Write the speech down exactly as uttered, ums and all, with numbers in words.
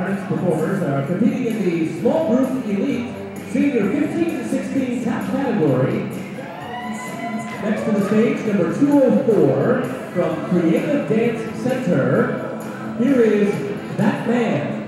artist performers are competing in the small group elite senior fifteen to sixteen top category. Next to the stage, number two oh four from Creative Dance Center. Here is That Man.